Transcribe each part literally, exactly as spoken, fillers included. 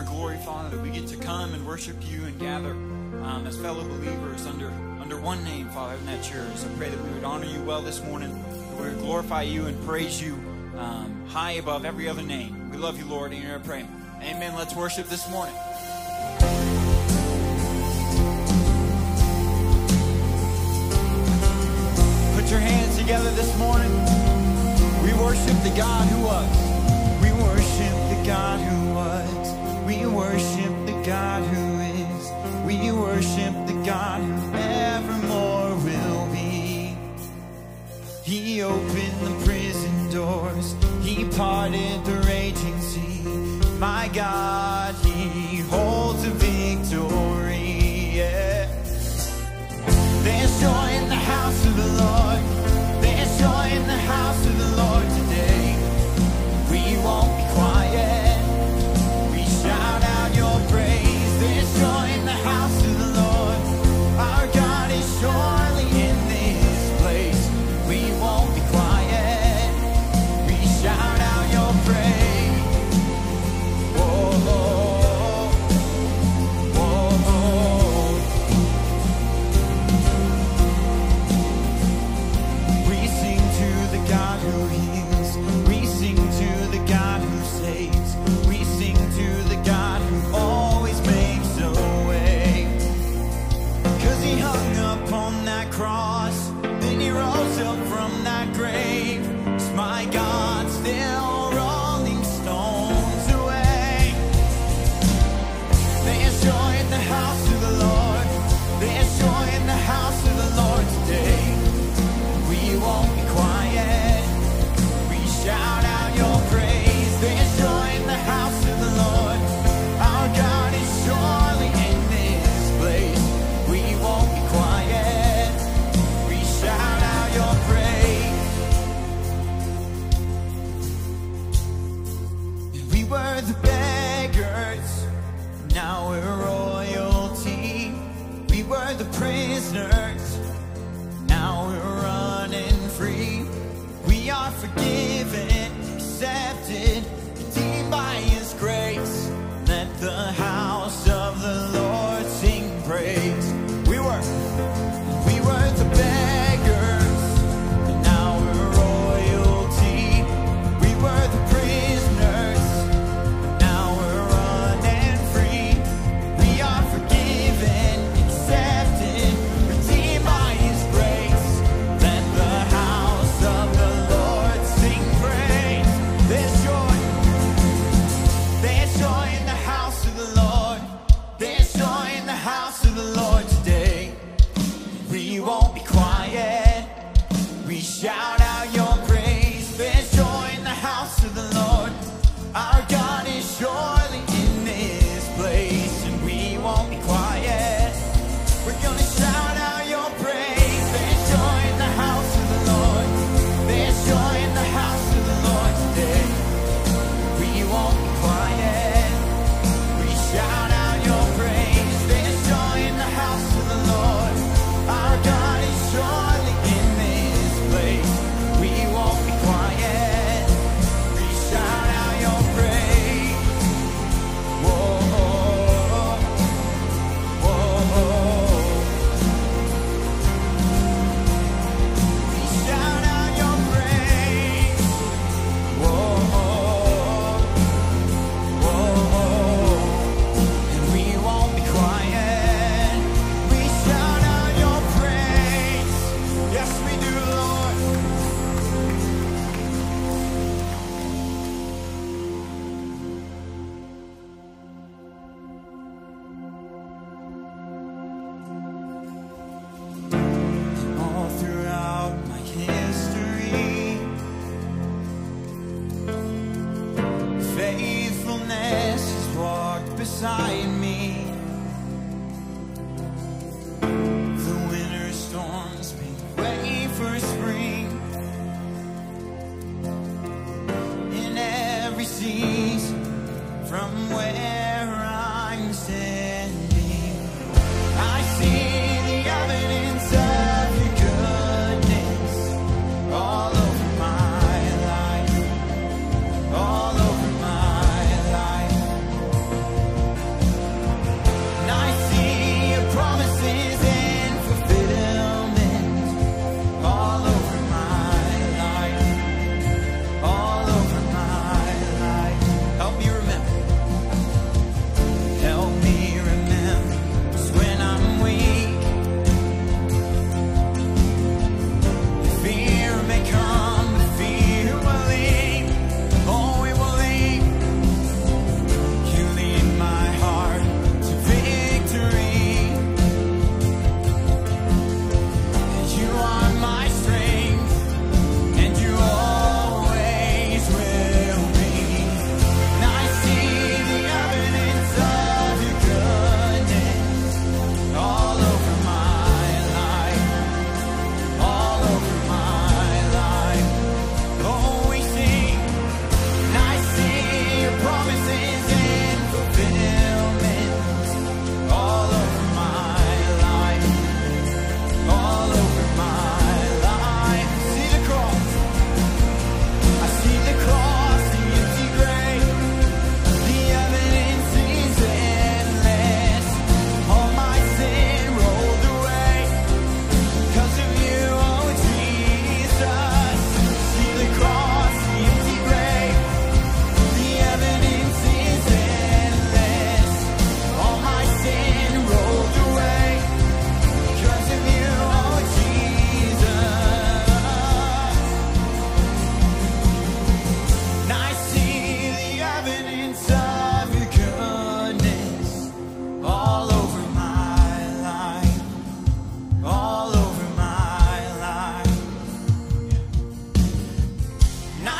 glory, Father, that we get to come and worship you and gather um, as fellow believers under, under one name, Father, and that's yours. I pray that we would honor you well this morning, that we would glorify you and praise you um, high above every other name. We love you, Lord, and I pray. Amen. Let's worship this morning. Put your hands together this morning. We worship the God who was. We worship the God who was. We worship the God who is. We worship the God who evermore will be. He opened the prison doors. He parted the raging sea. My God, He holds a victory. Yeah. There's joy in the house of the Lord. There's joy in the house of the Lord today. We won't be quiet. We shout out your praise. There's joy in the house of the Lord. Our God is surely in this place. We won't be quiet. We shout out your praise. Whoa, whoa, whoa. We sing to the God who heals. We sing to the God who saves. We sing to the God who always makes a way. 'Cause He hung up on that cross, then He rose up from that grave. It's my God still rolling stones away. There's joy in the house of the Lord. There's joy in the house of the Lord today. We won't be quiet. We shout out your praise. There's joy in the house of the Lord. Our God is surely in this place. We won't be quiet. We shout out your praise. We were the beggars, now we're royalty. We were the prisoners, now we're running free. We are forgiven, accepted, redeemed by His grace. Let the house of the Lord sing praise. We were, we were the beggars, and now we're royalty. We were the prisoners, and now we're running free. We are forgiven, accepted, redeemed by His grace. Let the house of the Lord sing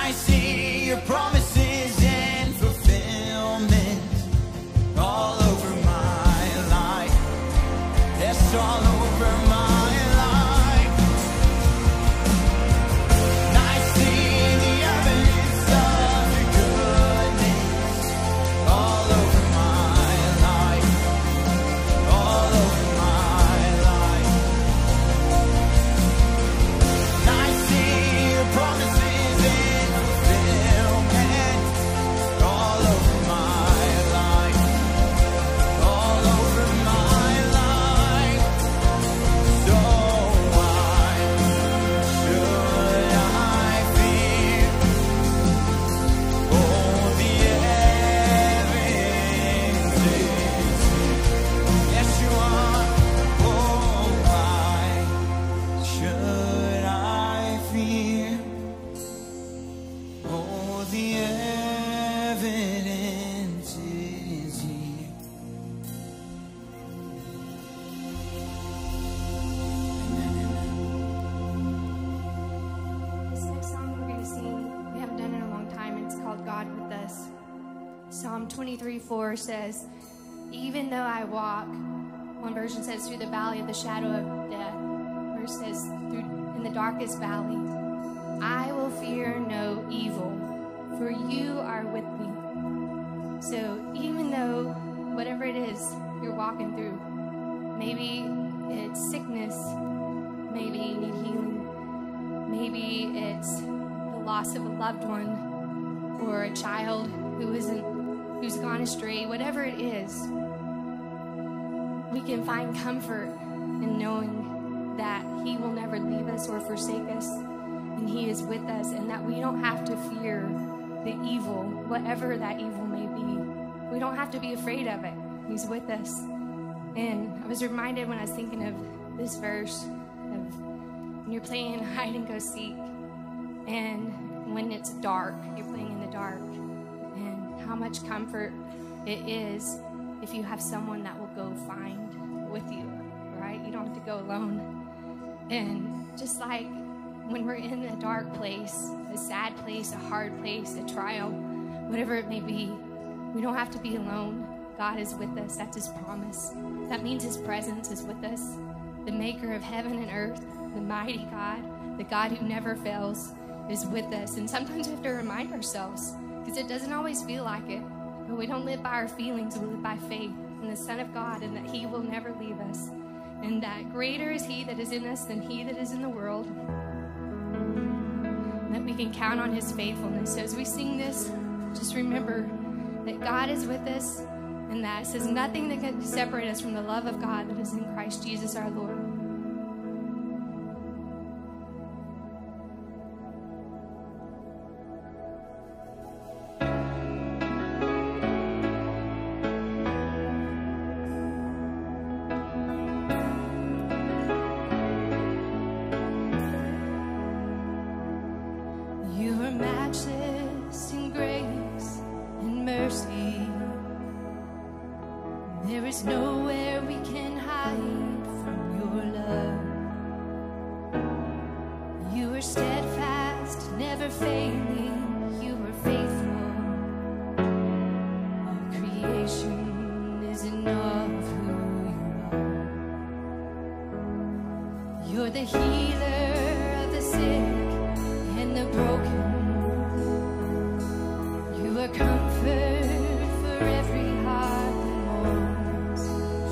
I see your promises and fulfillment all over my life. Yes, all over my life. And I see the evidence of your goodness all over my life. All over my life. And I see your promises and fulfillment all over my life. All over my life. So why should I fear? Oh, the evidence is here. Yes, you are. Oh, why should I fear? Oh, the evidence is here. This next song we're going to sing, we haven't done it in a long time, and it's called God With Us. Psalm twenty-three four says, even though I walk, one version says, through the valley of the shadow of death, or it says, through in the darkest valley, I will fear no evil, for you are with me. So even though whatever it is you're walking through, maybe it's sickness, maybe you need healing, maybe it's the loss of a loved one or a child who isn't, who's gone astray, whatever it is, we can find comfort in knowing that He will never leave us or forsake us, and He is with us, and that we don't have to fear the evil, whatever that evil may be. We don't have to be afraid of it. He's with us. And I was reminded when I was thinking of this verse of when you're playing hide and go seek, and when it's dark, you're playing in the dark, and how much comfort it is if you have someone that will go find with you, right? You don't have to go alone. And just like when we're in a dark place, a sad place, a hard place, a trial, whatever it may be, we don't have to be alone. God is with us. That's His promise. That means His presence is with us. The maker of heaven and earth, the mighty God, the God who never fails, is with us. And sometimes we have to remind ourselves, because it doesn't always feel like it, but we don't live by our feelings, we live by faith in the Son of God, and that He will never leave us, and that greater is He that is in us than he that is in the world, and that we can count on His faithfulness. So as we sing this, just remember that God is with us, and that it says nothing that can separate us from the love of God that is in Christ Jesus our Lord. You are matchless in grace and mercy. There is nowhere we can hide from your love. You are steadfast, never failing. You are faithful. All creation is in awe of who you are. You're the healer of the sick and the broken. You are comfort for every heart that mourns.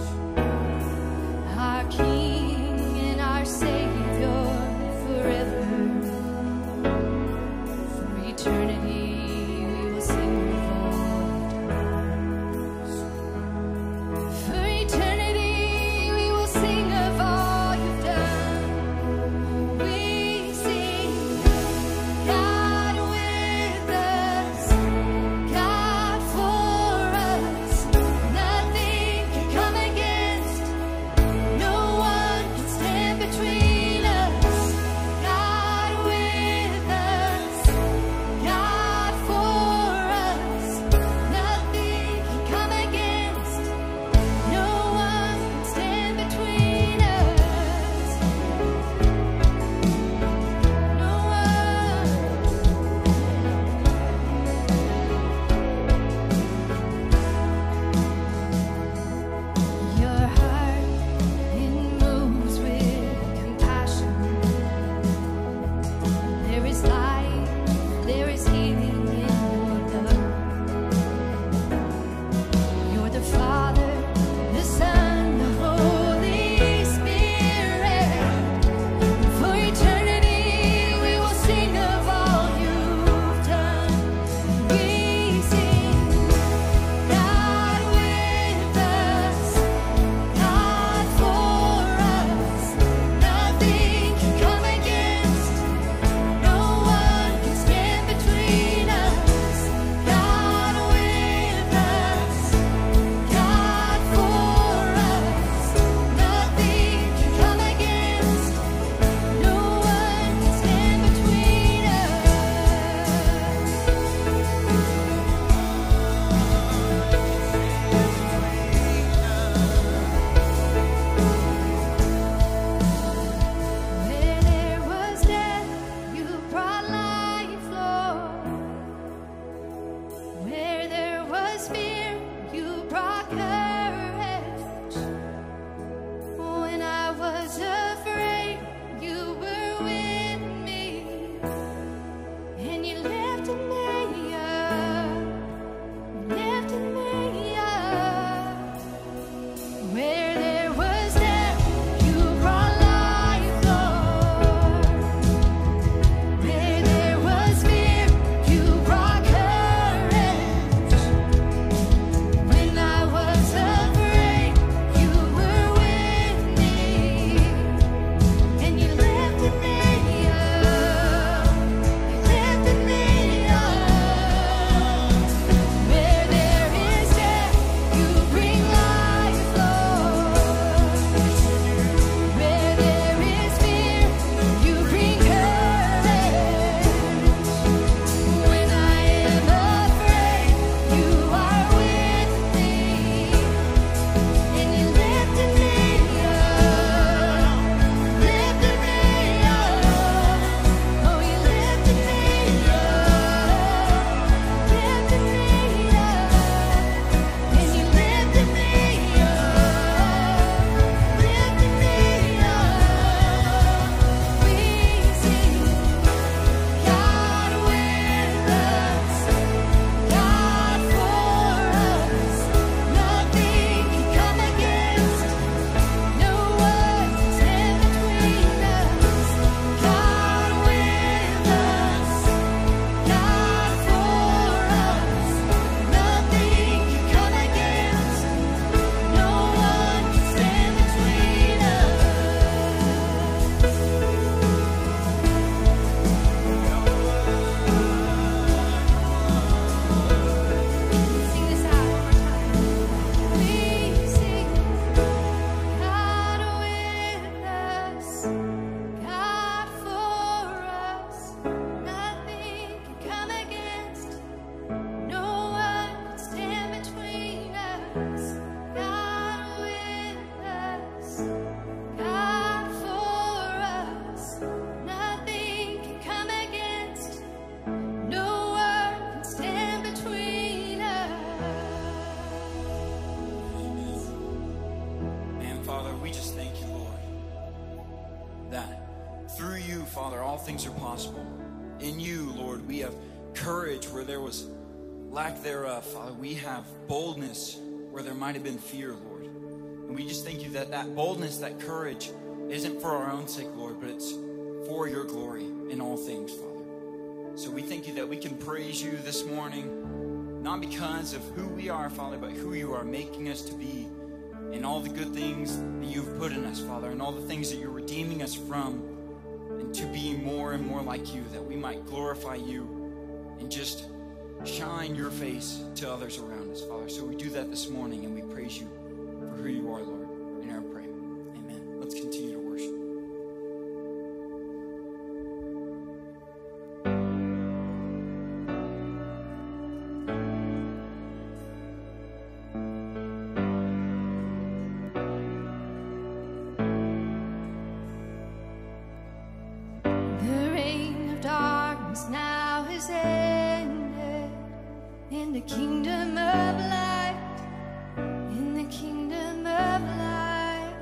Our King and our Savior forever. For eternity we will sing of all you've done. For eternity we will sing of all you've done. We sing God with us, God for us. Nothing can come against, no one can stand between us. God with us, God Father, all things are possible. In you, Lord, we have courage where there was lack thereof. Father, we have boldness where there might have been fear, Lord. And we just thank you that that boldness, that courage isn't for our own sake, Lord, but it's for your glory in all things, Father. So we thank you that we can praise you this morning, not because of who we are, Father, but who you are making us to be, and all the good things that you've put in us, Father, and all the things that you're redeeming us from, and to be more and more like you, that we might glorify you and just shine your face to others around us, Father. So we do that this morning, and we praise you for who you are, Lord, in our prayer. Amen. Let's continue to worship. In the kingdom of light, in the kingdom of light,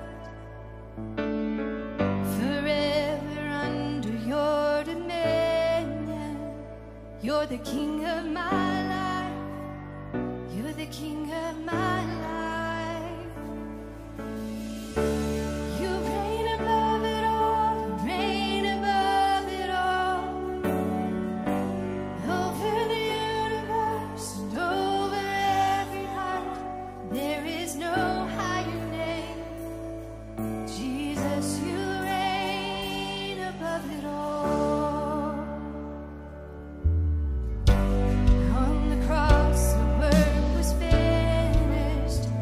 forever under your dominion. You're the king of my life, you're the king of my life. You reign above it all, you reign above it all, over the over every heart. There is no higher name. Jesus, you reign above it all. On the cross the work was finished.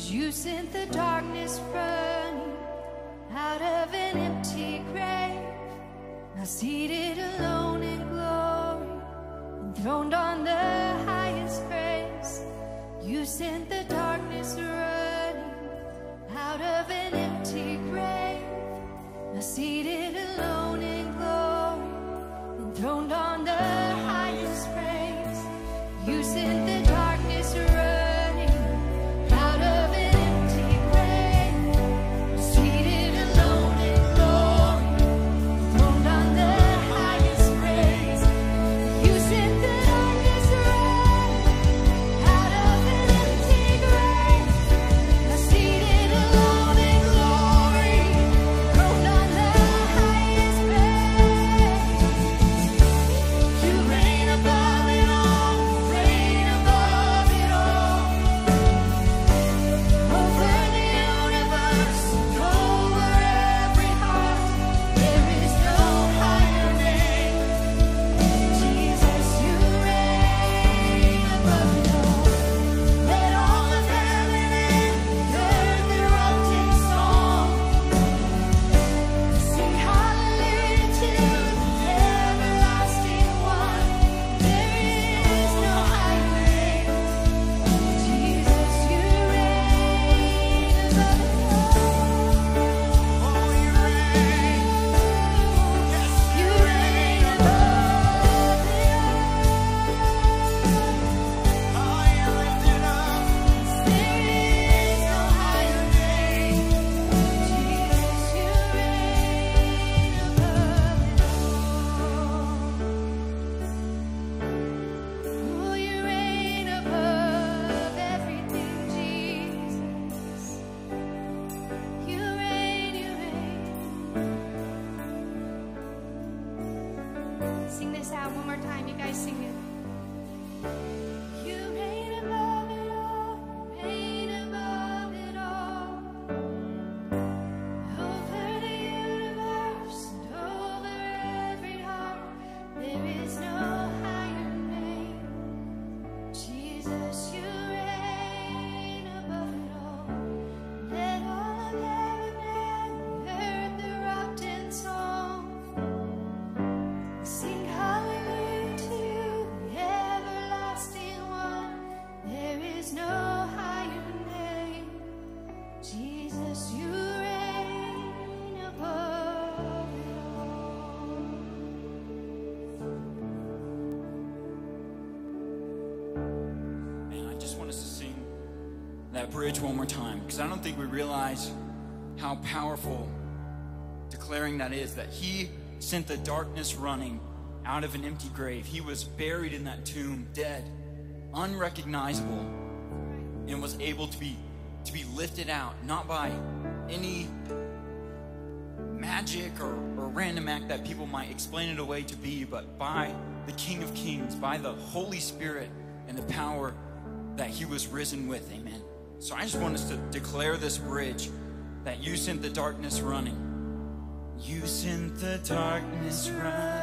You sent the darkness running out of an empty grave. Now seated alone in glory, enthroned on the highest praise. You sent the darkness running out of an empty grave. Now seated alone in glory, enthroned on the highest praise. You sent the darkness running out of an empty grave. Seated alone in glory, enthroned on the highest praise. You sent the darkness running out of an empty grave. Now seated alone in glory, enthroned on the highest praise. You reign above it all, reign above it all. Over the universe, over every heart, there is no higher name. Jesus, you reign above it all. Let all of heaven and earth erupt in song. Sing hallelujah to the everlasting one. There is no higher name. Jesus, you reign above it all. Oh, you reign. Yes, You reign above it all. high and lifted up. There is no higher name. Jesus, you reign above it all. Oh, you reign above everything, Jesus. You reign, you reign. Sing this out one more time. You guys sing it. You reign above it all, reign above it all. Over the universe and over every heart, there is no higher name. Jesus, you reign above it all. Let all of heaven and earth erupt in song. Sing hallelujah to the everlasting one. There is no higher name. Jesus, you reign above it all. Man, I just want us to sing that bridge one more time, because I don't think we realize how powerful declaring that is, that he sent the darkness running out of an empty grave. He was buried in that tomb, dead, unrecognizable, and was able to be to be lifted out, not by any magic or, or random act that people might explain it away to be, but by the King of Kings, by the Holy Spirit and the power that he was risen with. Amen. So I just want us to declare this bridge, that you sent the darkness running. You sent the darkness running